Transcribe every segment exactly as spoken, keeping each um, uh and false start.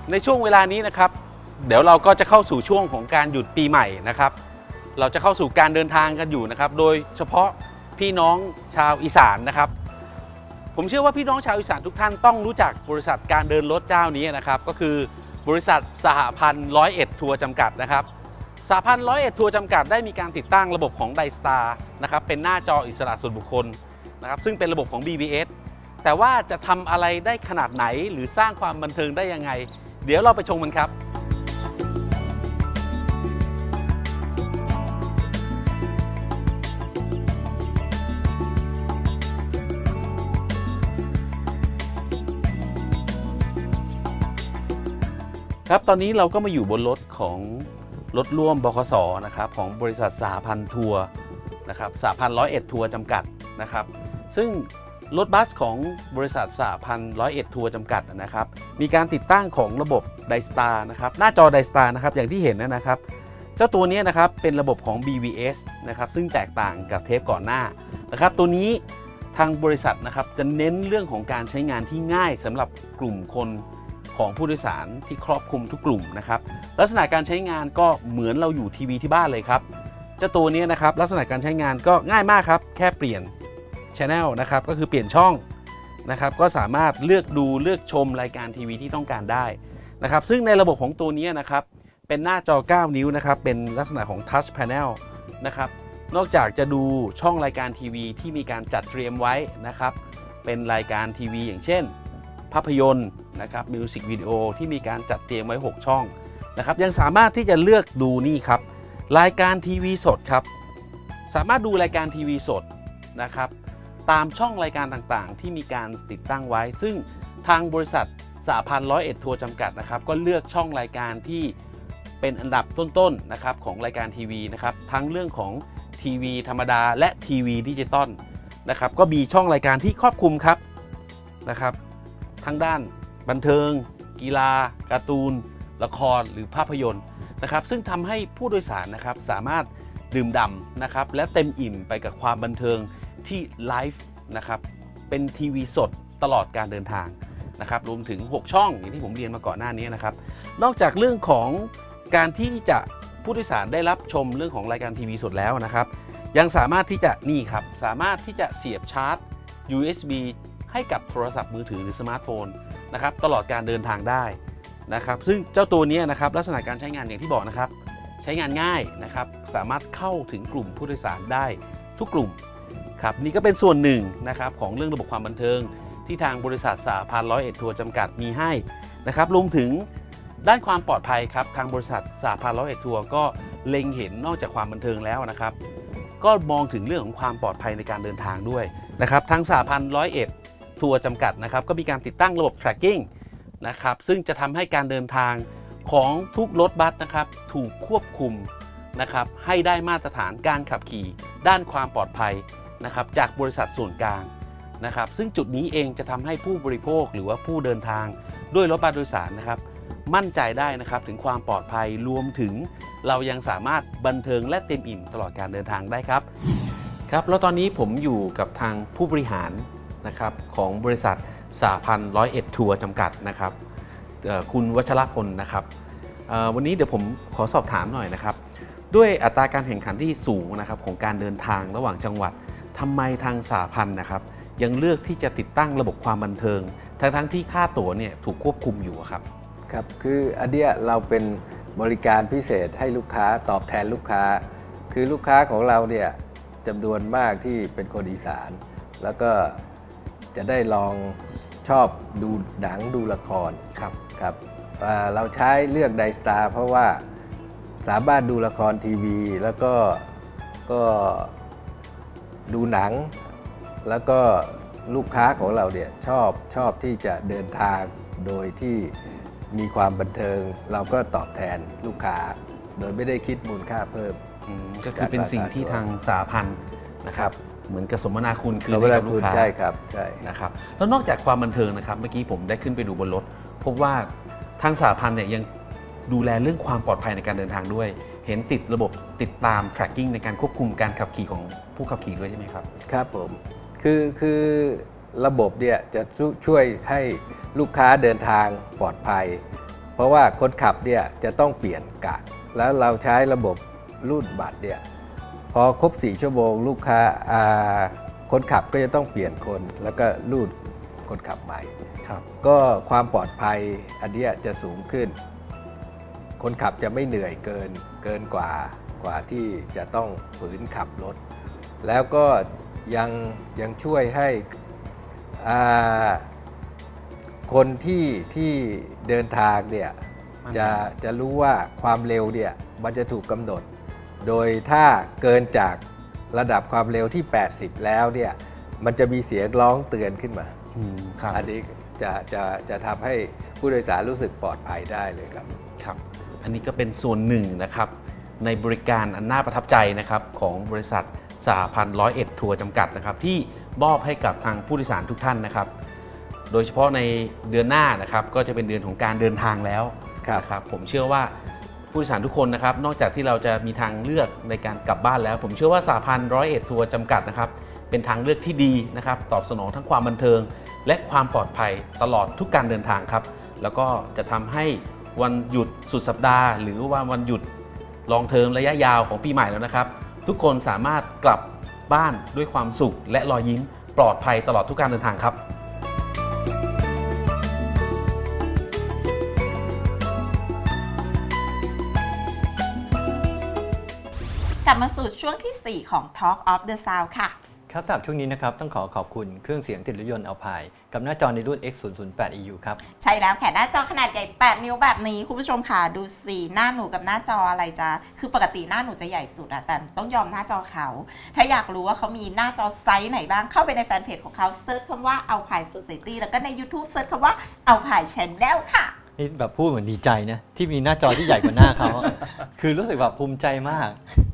ในช่วงเวลานี้นะครับเดี๋ยวเราก็จะเข้าสู่ช่วงของการหยุดปีใหม่นะครับเราจะเข้าสู่การเดินทางกันอยู่นะครับโดยเฉพาะพี่น้องชาวอีสานนะครับผมเชื่อว่าพี่น้องชาวอีสานทุกท่านต้องรู้จักบริษัทการเดินรถเจ้านี้นะครับก็คือบริษัทสหพันธ์ร้อยเอ็ดทัวร์จำกัดนะครับสหพันธ์ร้อยเอ็ดทัวร์จำกัดได้มีการติดตั้งระบบของ Dystar นะครับเป็นหน้าจออิสระส่วนบุคคลนะครับซึ่งเป็นระบบของ บี บี เอส แต่ว่าจะทำอะไรได้ขนาดไหนหรือสร้างความบันเทิงได้ยังไงเดี๋ยวเราไปชมกันครับครับตอนนี้เราก็มาอยู่บนรถของรถร่วมบขส.นะครับของบริษัทสหพันธ์ทัวร์นะครับสหพันธ์ร้อยเอ็ดทัวร์จำกัดนะครับซึ่งรถบัสของบริษัทสหพันธ์ร้อยเอ็ดทัวร์จำกัดนะครับมีการติดตั้งของระบบ Dystar นะครับหน้าจอ Dystar นะครับอย่างที่เห็นนะครับเจ้าตัวนี้นะครับเป็นระบบของ บี บี เอส นะครับซึ่งแตกต่างกับเทปก่อนหน้านะครับตัวนี้ทางบริษัทนะครับจะเน้นเรื่องของการใช้งานที่ง่ายสำหรับกลุ่มคนของผู้โดยสารที่ครอบคลุมทุกกลุ่มนะครับลักษณะการใช้งานก็เหมือนเราอยู่ทีวีที่บ้านเลยครับเจ้าตัวนี้นะครับลักษณะการใช้งานก็ง่ายมากครับแค่เปลี่ยน Channel นะครับก็คือเปลี่ยนช่องนะครับก็สามารถเลือกดูเลือกชมรายการทีวีที่ต้องการได้นะครับซึ่งในระบบของตัวนี้นะครับเป็นหน้าจอเก้านิ้วนะครับเป็นลักษณะของ Touch Panel นะครับนอกจากจะดูช่องรายการทีวีที่มีการจัดเตรียมไว้นะครับเป็นรายการทีวีอย่างเช่นภาพยนตร์นะครับมิวสิกวิดีโอที่มีการจัดเตรียมไว้หกช่องนะครับยังสามารถที่จะเลือกดูนี่ครับรายการทีวีสดครับสามารถดูรายการทีวีสดนะครับตามช่องรายการต่างๆที่มีการติดตั้งไว้ซึ่งทางบริษัทสหพันธ์ร้อยเอ็ดทัวร์จำกัดนะครับก็เลือกช่องรายการที่เป็นอันดับต้นๆนะครับของรายการทีวีนะครับทั้งเรื่องของทีวีธรรมดาและทีวีดิจิตอลนะครับก็มีช่องรายการที่ครอบคลุมครับนะครับทั้งด้านบันเทิงกีฬาการ์ตูนละครหรือภาพยนตร์นะครับซึ่งทำให้ผู้โดยสารนะครับสามารถดื่มด่ำนะครับและเต็มอิ่มไปกับความบันเทิงที่ไลฟ์นะครับเป็นทีวีสดตลอดการเดินทางนะครับรวมถึงหกช่องอย่างที่ผมเรียนมาก่อนหน้านี้นะครับนอกจากเรื่องของการที่จะผู้โดยสารได้รับชมเรื่องของรายการทีวีสดแล้วนะครับยังสามารถที่จะนี่ครับสามารถที่จะเสียบชาร์จ ยู เอส บี ให้กับโทรศัพท์มือถือหรือสมาร์ทโฟนนะครับตลอดการเดินทางได้นะครับซึ่งเจ้าตัวนี้นะครับลักษณะการใช้งานอย่างที่บอกนะครับใช้งานง่ายนะครับสามารถเข้าถึงกลุ่มผู้โดยสารได้ทุกกลุ่มครับนี่ก็เป็นส่วนหนึ่งนะครับของเรื่องระบบความบันเทิงที่ทางบริษัทสหพันธ์ร้อยเอ็ดทัวร์จำกัดมีให้นะครับรวมถึงด้านความปลอดภัยครับทางบริษัทสหพันธ์ร้อยเอ็ดทัวร์ก็เล็งเห็นนอกจากความบันเทิงแล้วนะครับก็มองถึงเรื่องของความปลอดภัยในการเดินทางด้วยนะครับทางสหพันธ์ร้อยเอ็ดทัวร์จำกัดนะครับก็มีการติดตั้งระบบ tracking นะครับซึ่งจะทำให้การเดินทางของทุกรถบัสนะครับถูกควบคุมนะครับให้ได้มาตรฐานการขับขี่ด้านความปลอดภัยนะครับจากบริษัทส่วนกลางนะครับซึ่งจุดนี้เองจะทำให้ผู้บริโภคหรือว่าผู้เดินทางด้วยรถบัสโดยสารนะครับมั่นใจได้นะครับถึงความปลอดภัยรวมถึงเรายังสามารถบันเทิงและเต็มอิ่มตลอดการเดินทางได้ครับครับแล้วตอนนี้ผมอยู่กับทางผู้บริหารนะครับของบริษัทสหพันธ์ร้อยเอ็ดทัวร์จำกัดนะครับคุณวัชรพลนะครับวันนี้เดี๋ยวผมขอสอบถามหน่อยนะครับด้วยอัตราการแข่งขันที่สูงนะครับของการเดินทางระหว่างจังหวัดทำไมทางสหพันธ์นะครับยังเลือกที่จะติดตั้งระบบความบันเทิงทั้งทั้งที่ค่าตั๋วเนี่ยถูกควบคุมอยู่ครับครับคืออันเนี้ยเราเป็นบริการพิเศษให้ลูกค้าตอบแทนลูกค้าคือลูกค้าของเราเนี่ยจำนวนมากที่เป็นคนอีสานแล้วก็จะได้ลองชอบดูหนังดูละครครับครับเราใช้เลือก Dystar เพราะว่าสามารถดูละครทีวีแล้วก็ก็ดูหนังแล้วก็ลูกค้าของเราเนี่ยชอบชอบที่จะเดินทางโดยที่มีความบันเทิงเราก็ตอบแทนลูกค้าโดยไม่ได้คิดมูลค่าเพิ่มก็คือเป็นสิ่งที่ทางสหพันธ์นะครับเหมือนกับสมนาคุณคืนให้กับลูกค้าใช่ครับใช่นะครับแล้วนอกจากความบันเทิงนะครับเมื่อกี้ผมได้ขึ้นไปดูบนรถพบว่าทางสหพันธ์เนี่ยยังดูแลเรื่องความปลอดภัยในการเดินทางด้วยเห็นติดระบบติดตาม tracking ในการควบคุมการขับขี่ของผู้ขับขี่ด้วยใช่ไหมครับครับผมคือคือระบบเนี่ยจะช่วยให้ลูกค้าเดินทางปลอดภัยเพราะว่าคนขับเนี่ยจะต้องเปลี่ยนกะแล้วเราใช้ระบบรูดบัตรเนี่ยพอครบสี่ชั่วโมงลูกค้าคนขับก็จะต้องเปลี่ยนคนแล้วก็รูดคนขับใหม่ก็ความปลอดภัยอันนี้จะสูงขึ้นคนขับจะไม่เหนื่อยเกินเกินกว่ากว่าที่จะต้องฝืนขับรถแล้วก็ยังยังช่วยให้คนที่ที่เดินทางเนี่ยจะจะรู้ว่าความเร็วเนี่ยมันจะถูกกำหนดโดยถ้าเกินจากระดับความเร็วที่แปดสิบแล้วเนี่ยมันจะมีเสียงร้องเตือนขึ้นมา อ, อันนี้จะจะจะทำให้ผู้โดยสารรู้สึกปลอดภัยได้เลยครับครับอันนี้ก็เป็นส่วนหนึ่งนะครับในบริการอันน่าประทับใจนะครับของบริษัทสหพันธ์ร้อยเอ็ดทัวร์จำกัดนะครับที่มอบให้กับทางผู้โดยสารทุกท่านนะครับโดยเฉพาะในเดือนหน้านะครับก็จะเป็นเดือนของการเดินทางแล้วครับผมเชื่อว่าผู้โดยสารทุกคนนะครับนอกจากที่เราจะมีทางเลือกในการกลับบ้านแล้วผมเชื่อว่าสหพันธ์ร้อยเอ็ดทัวร์จำกัดนะครับเป็นทางเลือกที่ดีนะครับตอบสนองทั้งความบันเทิงและความปลอดภัยตลอดทุกการเดินทางครับแล้วก็จะทำให้วันหยุดสุดสัปดาห์หรือว่าวันหยุดลองเทอมระยะยาวของปีใหม่แล้วนะครับทุกคนสามารถกลับบ้านด้วยความสุขและรอยยิ้มปลอดภัยตลอดทุกการเดินทางครับกลับมาสู่ช่วงที่สี่ของ Talk of the Sound ค่ะครับสำหรับช่วงนี้นะครับต้องขอขอบคุณเครื่องเสียงติดรถยนต์ Alpine กับหน้าจอในรุ่น เอ็กซ์ ศูนย์ ศูนย์ แปด อี ยู ครับใช่แล้วแค่หน้าจอขนาดใหญ่แปดนิ้วแบบนี้คุณผู้ชมค่ะดูสิหน้าหนูกับหน้าจออะไรจะคือปกติหน้าหนูจะใหญ่สุดอะแต่ต้องยอมหน้าจอเขาถ้าอยากรู้ว่าเขามีหน้าจอไซส์ไหนบ้างเข้าไปในแฟนเพจของเขาเซิร์ชคำว่า Alpine Society แล้วก็ใน YouTube เซิร์ชคำว่า Alpine Channel ค่ะนี่แบบพูดเหมือนดีใจนะที่มีหน้าจอที่ใหญ่กว่าหน้าเขา คือรู้สึกแบบภูมิใจมาก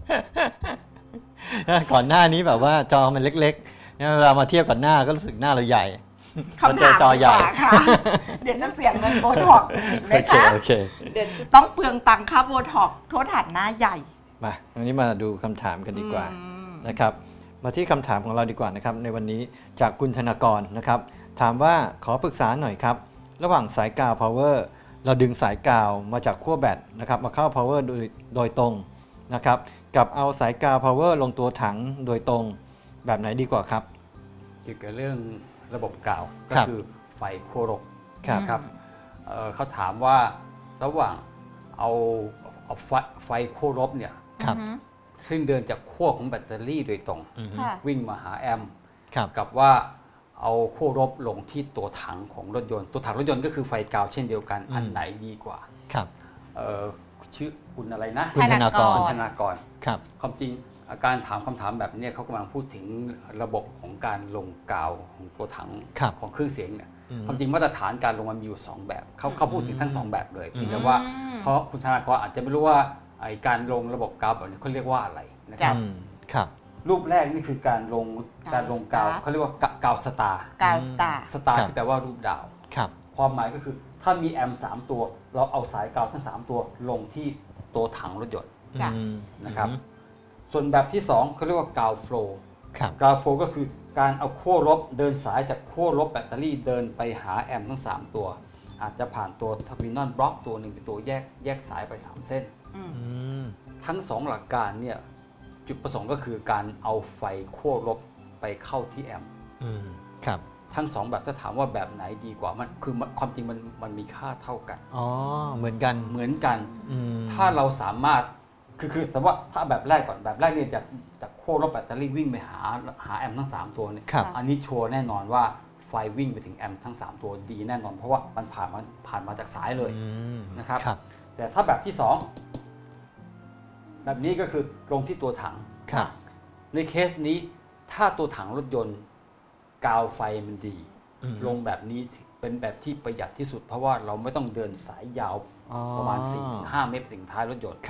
ก่อนหน้านี้แบบว่าจอมันเล็กๆเรามาเทียบกับหน้าก็รู้สึกหน้าเราใหญ่เขาเจอจอใหญ่ค่ะเดี๋ยวจะเสียเงินโบท็อกซ์อีกนะคะเดี๋ยวจะต้องเปลืองตังค่าโบท็อกซ์โทษฐานหน้าใหญ่มาวันนี้มาดูคำถามกันดีกว่านะครับมาที่คำถามของเราดีกว่านะครับในวันนี้จากคุณธนากรนะครับถามว่าขอปรึกษาหน่อยครับระหว่างสายกาว power เราดึงสายกาวมาจากขั้วแบตนะครับมาเข้า power โดยโดยตรงนะครับกับเอาสายกาว power ลงตัวถังโดยตรงแบบไหนดีกว่าครับเกี่ยวกับเรื่องระบบกาวก็คือไฟขั้วลบครับเอ่อเขาถามว่าระหว่างเอาเอาไฟไฟขั้วลบเนี่ยซึ่งเดินจากขั้วของแบตเตอรี่โดยตรงวิ่งมาหาแอมป์กับว่าเอาขั้วลบลงที่ตัวถังของรถยนต์ตัวถังรถยนต์ก็คือไฟกาวเช่นเดียวกันอันไหนดีกว่าครับชื่อคุณอะไรนะคุณธนากรคุณธนากรครับความจริงการถามคำถามแบบนี้เขากำลังพูดถึงระบบของการลงกาวของตัวถังของเครื่องเสียงเนี่ยความจริงมาตรฐานการลงมันมีอยู่สองแบบเขาเขาพูดถึงทั้งสองแบบเลยเพียงแต่ว่าเพราะคุณธนากรอาจจะไม่รู้ว่าไอการลงระบบกาวแบบนี้เขาเรียกว่าอะไรนะครับครับรูปแรกนี่คือการลงการลงกาวเขาเรียกว่ากาวสตาร์กาวสตาร์สตาร์ที่แปลว่ารูปดาวความหมายก็คือถ้ามีแอมป์สามตัวเราเอาสายกาวทั้งสามตัวลงที่ตัวถังรถยนต์นะครับส่วนแบบที่สองเขาเรียกว่ากาวโฟล์กาวโฟล์ก็คือการเอาขั้วลบเดินสายจากขั้วลบแบตเตอรี่เดินไปหาแอมป์ทั้งสามตัวอาจจะผ่านตัวเทอร์มินอลบล็อกตัวหนึ่งเป็นตัวแยกแยกสายไปสามเส้นทั้งสองหลักการเนี่ยจุดประสงค์ก็คือการเอาไฟขั้วลบไปเข้าที่แอมป์ทั้งสองแบบถ้าถามว่าแบบไหนดีกว่ามันคือความจริงมันมันมีค่าเท่ากันอ๋อเหมือนกันเหมือนกันถ้าเราสามารถคือคือแต่ว่าถ้าแบบแรกก่อนแบบแรกเนี่ยจากจากขั้วลบแบตเตอรี่วิ่งไปหาหาแอมป์ทั้งสามตัวเนี่ยอันนี้ชัวร์แน่นอนว่าไฟวิ่งไปถึงแอมป์ทั้งสามตัวดีแน่นอนเพราะว่ามันผ่านมาผ่านมาจากสายเลยนะครับแต่ถ้าแบบที่สองแบบนี้ก็คือลงที่ตัวถังในเคสนี้ถ้าตัวถังรถยนต์กาวไฟมันดีลงแบบนี้เป็นแบบที่ประหยัดที่สุดเพราะว่าเราไม่ต้องเดินสายยาวประมาณ สี่ถึงห้า เมตรถึงท้ายรถยนต์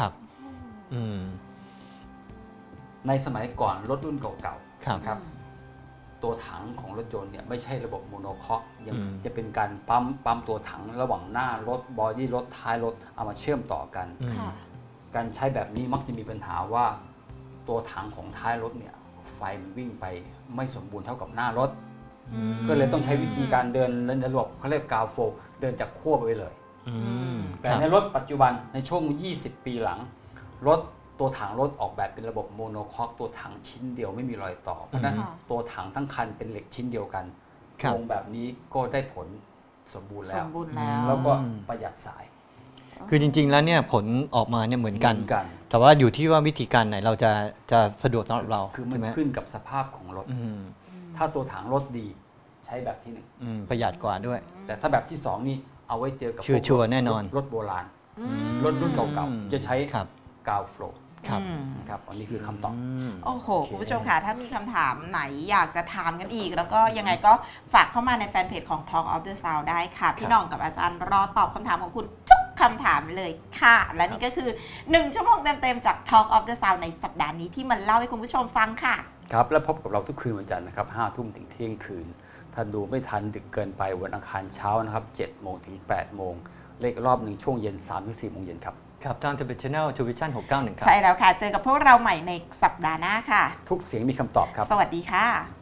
ในสมัยก่อนรถรุ่นเก่าๆครับตัวถังของรถยนต์เนี่ยไม่ใช่ระบบโมโนคอกยังจะเป็นการปั๊มปั๊มตัวถังระหว่างหน้ารถบอดี้รถท้ายรถเอามาเชื่อมต่อกันการใช้แบบนี้มักจะมีปัญหาว่าตัวถังของท้ายรถเนี่ยไฟมันวิ่งไปไม่สมบูรณ์เท่ากับหน้ารถก็เลยต้องใช้วิธีการเดินในระบบเขาเรียกกาวโฟล์เดินจากขั้วไปเลยอืมแต่ในรถปัจจุบันในช่วง ยี่สิบ ปีหลัง รถตัวถังรถออกแบบเป็นระบบโมโนคอกตัวถังชิ้นเดียวไม่มีรอยต่อ เพราะฉะนั้นอืมตัวถังทั้งคันเป็นเหล็กชิ้นเดียวกันครับลงแบบนี้ก็ได้ผลสมบูรณ์สแล้วมบูรณ์แล้วแล้วก็ประหยัดสายคือจริงๆแล้วเนี่ยผลออกมาเนี่ยเหมือนกันเหมือนกันแต่ว่าอยู่ที่ว่าวิธีการไหนเราจะจะสะดวกสำหรับเราคือมันใช่ไหมขึ้นกับสภาพของรถอืมถ้าตัวถังรถดีใช้แบบที่หนึ่งอืมประหยัดกว่าด้วยแต่ถ้าแบบที่สองนี่เอาไว้เจอกับชัวร์พกชัวร์แน่นอนรถโบราณอืมรถรุ่นเก่าๆ จะใช้ครับกาวโฟลว์ครับอืมครับอันนี้คือคำตอบอืมโอ้โหโอเคคุณผู้ชมค่ะ ถ้ามีคำถามไหนอยากจะถามกันอีก แล้วก็ยังไงก็ฝากเข้ามาในแฟนเพจของ Talk of the Sound ได้ค่ะ พี่หน้องกับอาจารย์รอตอบคำถามของคุณทุกคำถามเลยค่ะ และนี่ก็คือ หนึ่ง ชั่วโมงเต็มๆ จาก Talk of the Sound ในสัปดาห์นี้ที่มันเล่าให้คุณผู้ชมฟังค่ะครับ แล้วพบกับเราทุกคืนวันจันทร์นะครับห้าทุ่มถึงเที่ยงคืน ถ้าดูไม่ทันดึกเกินไปวันอังคารเช้านะครับเจ็ดโมงถึงแปดโมงเลขรอบหนึ่งช่วงเย็นสามถึงสี่โมงเย็นครับครับทาง Television Channel Television หกเก้าหนึ่งครับใช่แล้วค่ะ เจอกับพวกเราใหม่ในสัปดาห์หน้าค่ะทุกเสียงมีคำตอบครับสวัสดีค่ะ